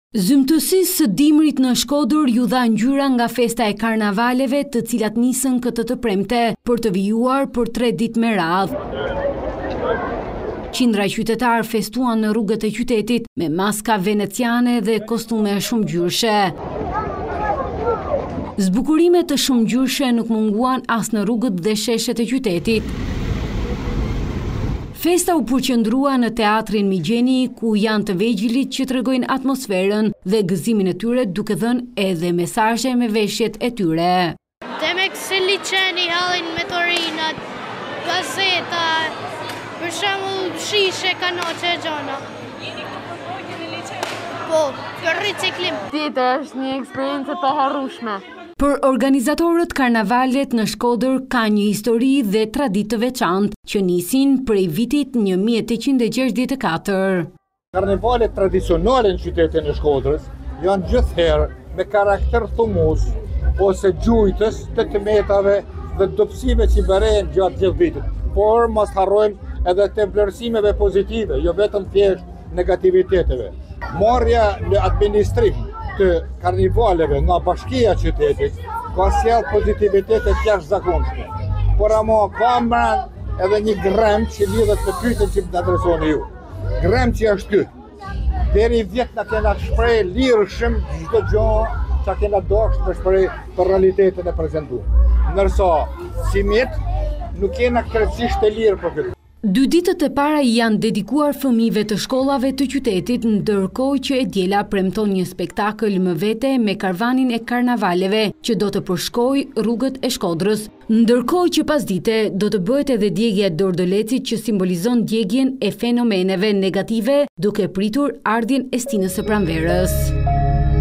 Zymtësisë së dimrit në Shkodër ju dha ngjyra nga festa e karnavaleve, të cilat nisën këtë të premte për të vijuar për 3 ditë me radhë. Qindra qytetarë festuan në rrugët e qytetit me maska veneciane dhe kostume shumëngjyrshe. Zbukurime të shumëngjyrshe nuk munguan as në rrugët dhe sheshet e qytetit. Festa u përqendrua në teatrin Migjeni, ku janë të vegjëlit që tregojnë atmosferën dhe gëzimin e tyre, duke dhënë edhe mesazhe me veshjet e tyre. Demek se liçeni hallin motorinat, gazeta, për shembull shishe, kanoçe e gjona. Po, për riciklim. Ditë është një eksperiencë të harrueshme. Për organizatorët, karnavalet në Shkodër ka një histori dhe traditë të veçantë që nisin prej vitit 1864. Karnavalet tradicionale në qytetin e Shkodrës janë gjithherë me karakter thumos ose gjujtës të tmetave dhe dobësive që bëren gjatë gjithë vitit. Por mos harrojmë edhe të vlerësimeve pozitive, jo vetëm thjesht negativiteteve. Marrja në administrim të karnivaleve nga bashkia e qytetit ka sjell pozitivitete të jashtëzakonshme. Por ama ka mbrëm edhe një grem që lidhet me pyetjen që më adresoni ju. Grem që është ky. Deri vjet na kena shpreh lirshëm çdo gjë që kena dashur të shpreh për realitetin e prezantuar. Ndërsa si mit nuk kena krejtësisht të lirë për këtë. 2 ditët e para janë dedikuar fëmijëve të shkollave të qytetit, ndërkohë që e diela premton një spektakël më vete me karavanin e karnavaleve që do të përshkojë rrugët e Shkodrës, ndërkohë që pasdite do të bëhet edhe djegja e Dordolecit që simbolizon djegjen e fenomeneve negative, duke pritur ardhjen e stinës së pranverës.